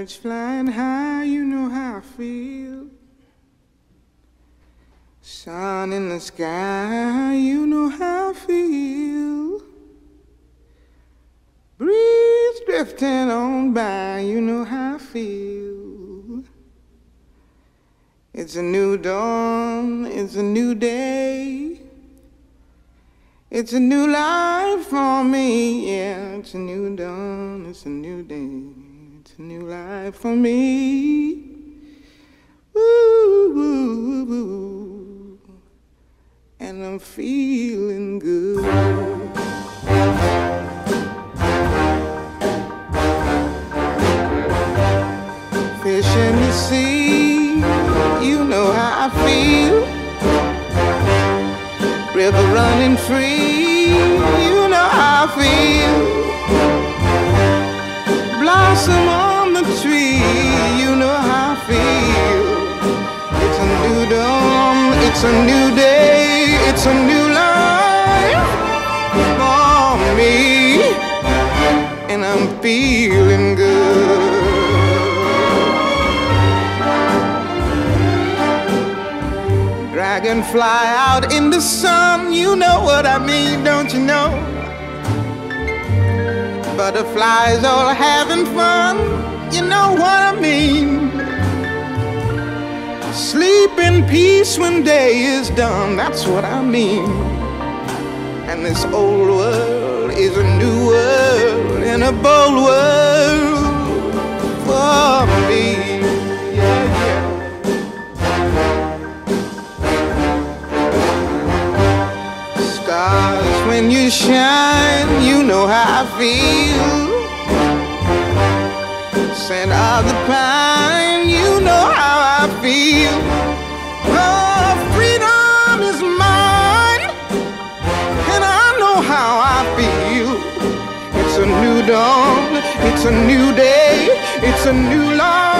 Birds flying high, you know how I feel. Sun in the sky, you know how I feel. Breeze drifting on by, you know how I feel. It's a new dawn, it's a new day. It's a new life for me, yeah. It's a new dawn, it's a new day. It's a new life for me. Woo, woo, woo. And I'm feeling good. Fish in the sea, you know how I feel. River running free, you know how I feel. Blossom on the tree, you know how I feel. It's a new dawn, it's a new day, it's a new life for me. And I'm feeling good. Dragonfly out in the sun, you know what I mean, don't you know? Butterflies all having fun, you know what I mean. Sleep in peace when day is done, that's what I mean. And this old world is a new world and a bold world for me. Yeah, yeah. Stars, when you shine, you know how I feel. Scent of the pine, you know how I feel. Oh, freedom is mine, and I know how I feel. It's a new dawn, it's a new day, it's a new life.